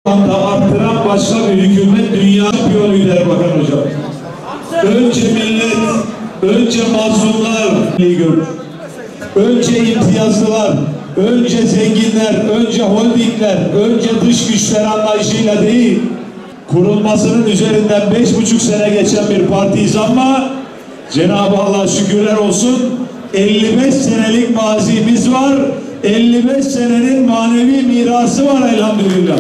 arttıran başka bir hükümet dünya şampiyonuydu Erbakan Hocam. Önce millet, önce mazlumlar görür. Önce imtiyazlılar, önce zenginler, önce holdingler, önce dış güçler anlayışıyla değil, kurulmasının üzerinden 5,5 sene geçen bir partiyiz ama Cenab-ı Allah şükürler olsun 55 senelik mazimiz var, 55 senenin manevi mirası var elhamdülillah.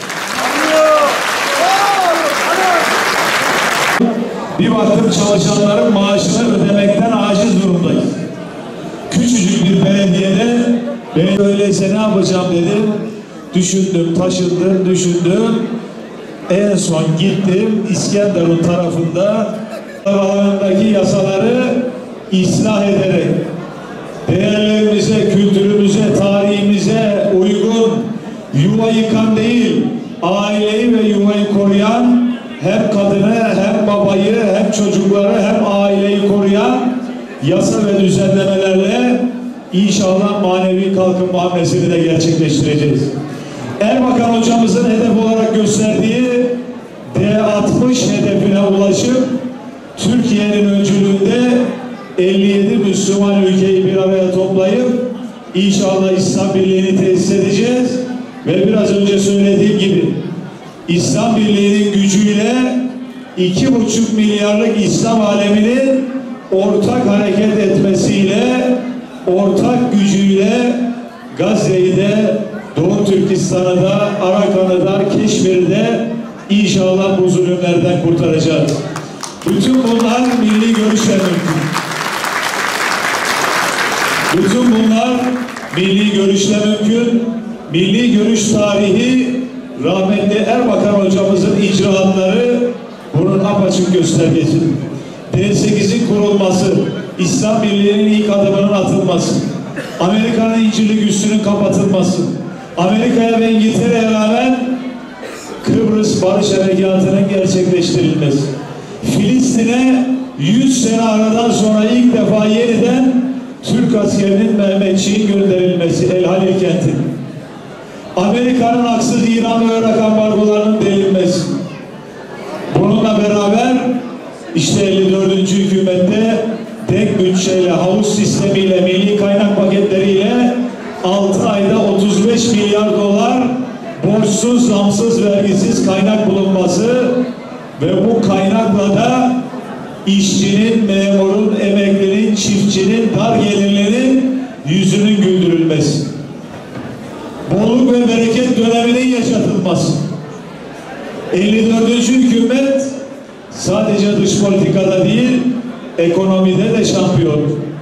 Bir baktım çalışanların maaşını ödemekten aciz durumdayız. Küçücük bir belediyede ben öyleyse ne yapacağım dedim. Düşündüm, düşündüm. En son gittim İskenderun tarafında alanındaki yasaları ıslah ederek değerlerimize, kültürümüze, tarihimize uygun yuva yıkan değil, aileyi ve yuvayı koruyan hem kadını, hem babayı, hem çocukları, hem aileyi koruyan yasa ve düzenlemelerle inşallah manevi kalkınma hamlesini de gerçekleştireceğiz. Erbakan hocamızın hedef olarak gösterdiği D60 hedefine ulaşıp Türkiye'nin öncülüğünde 57 Müslüman ülkeyi bir araya toplayıp inşallah İslam Birliği'ni tesis edeceğiz ve biraz önce söylediğim gibi İslam Birliği'nin gücüyle 2,5 milyarlık İslam aleminin ortak hareket etmesiyle, ortak gücüyle Gazze'yi de, Doğu Türkistan'ı da, Arakan'ı da, Keşmir'i inşallah bu zulümlerden kurtaracağız. Bütün bunlar milli görüşle mümkün. Bütün bunlar milli görüşle mümkün. Milli görüş tarihi rahmetli Erbakan hocamızın icraatları bunun apaçık göstergesi. D8'in kurulması, İslam Birliği'nin ilk adımının atılması, Amerika'nın incirlik üssünün kapatılması, Amerika'ya ve İngiltere'ye rağmen Kıbrıs Barış Harekatı'nın gerçekleştirilmesi, Filistin'e 100 sene aradan sonra ilk defa yeniden Türk askerinin Mehmetçiğin gönderilmesi El Halil kentine, Amerika'nın haksız İran ve Irak ambargolarının delinmesi. Bununla beraber işte 54. hükümette denk bütçeyle, havuz sistemiyle, milli kaynak paketleriyle 6 ayda 35 milyar dolar borçsuz, zamsız, vergisiz kaynak bulunması ve bu kaynakla da işçinin, memurun, emeklinin, çiftçinin, dar gelirlerin yüzünün güldürülmesi. Bolluk ve bereket döneminin yaşatılması. 54. hükümet sadece dış politikada değil, ekonomide de şampiyon.